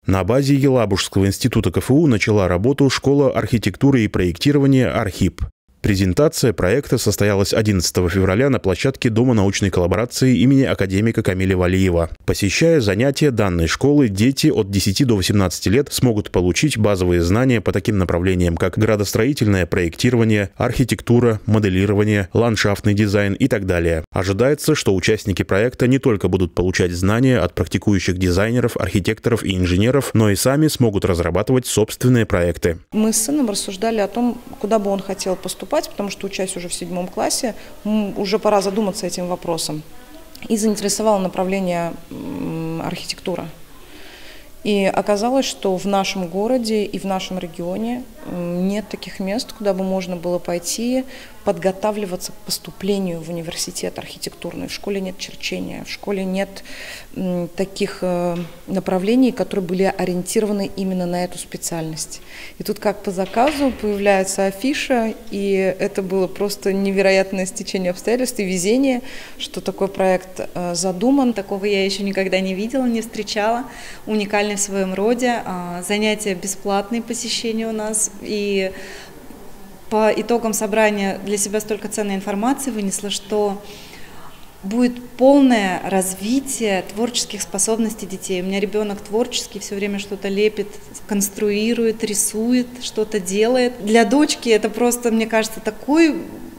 На базе Елабужского института КФУ начала работу школа архитектуры и проектирования «Архип». Презентация проекта состоялась 11 февраля на площадке Дома научной коллаборации имени академика Камиля Валиева. Посещая занятия данной школы, дети от 10 до 18 лет смогут получить базовые знания по таким направлениям, как градостроительное проектирование, архитектура, моделирование, ландшафтный дизайн и так далее. Ожидается, что участники проекта не только будут получать знания от практикующих дизайнеров, архитекторов и инженеров, но и сами смогут разрабатывать собственные проекты. Мы с сыном рассуждали о том, куда бы он хотел поступать, потому что, учась уже в 7 классе, уже пора задуматься этим вопросом. И заинтересовало направление архитектура. И оказалось, что в нашем городе и в нашем регионе нет таких мест, куда бы можно было пойти подготавливаться к поступлению в университет архитектурный. В школе нет черчения, в школе нет таких направлений, которые были ориентированы именно на эту специальность. И тут как по заказу появляется афиша, и это было просто невероятное стечение обстоятельств и везение, что такой проект задуман. Такого я еще никогда не видела, не встречала. Уникальный в своем роде. Занятия бесплатные, посещения у нас. И по итогам собрания для себя столько ценной информации вынесла, что будет полное развитие творческих способностей детей. У меня ребенок творческий, все время что-то лепит, конструирует, рисует, что-то делает. Для дочки это просто, мне кажется, такой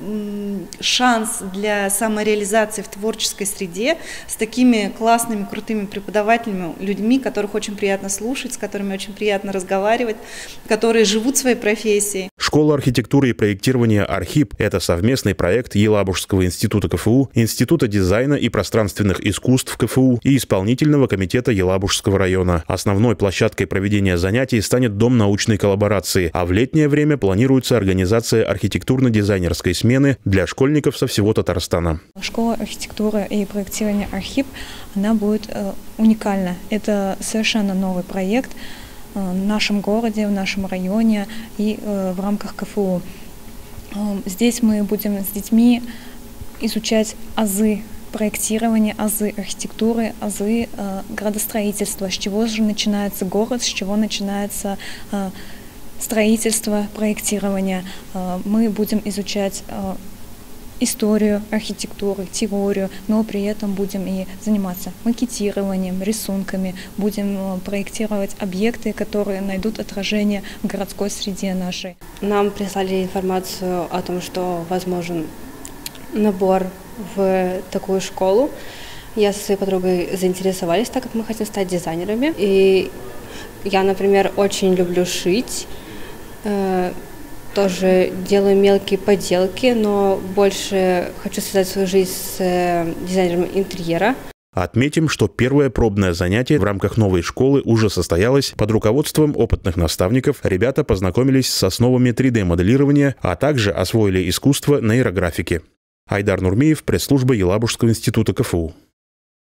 шанс для самореализации в творческой среде с такими классными, крутыми преподавателями, людьми, которых очень приятно слушать, с которыми очень приятно разговаривать, которые живут своей профессией. Школа архитектуры и проектирования «Архип» – это совместный проект Елабужского института КФУ, Института дизайна и пространственных искусств КФУ и исполнительного комитета Елабужского района. Основной площадкой проведения занятий станет Дом научной коллаборации, а в летнее время планируется организация архитектурно-дизайнерской смены для школьников со всего Татарстана. Школа архитектуры и проектирования «Архип», она будет уникальна. Это совершенно новый проект в нашем городе, в нашем районе и в рамках КФУ. Здесь мы будем с детьми изучать азы проектирования, азы архитектуры, азы градостроительства, с чего же начинается город, с чего начинается строительство, проектирование. Мы будем изучать историю архитектуры, теорию, но при этом будем и заниматься макетированием, рисунками, будем проектировать объекты, которые найдут отражение в городской среде нашей. Нам прислали информацию о том, что возможен набор в такую школу. Я со своей подругой заинтересовались, так как мы хотим стать дизайнерами. И я, например, очень люблю шить. Тоже делаю мелкие поделки, но больше хочу связать свою жизнь с дизайнером интерьера. Отметим, что первое пробное занятие в рамках новой школы уже состоялось. Под руководством опытных наставников ребята познакомились с основами 3D-моделирования, а также освоили искусство нейрографики. Айдар Нурмиев, пресс-служба Елабужского института КФУ.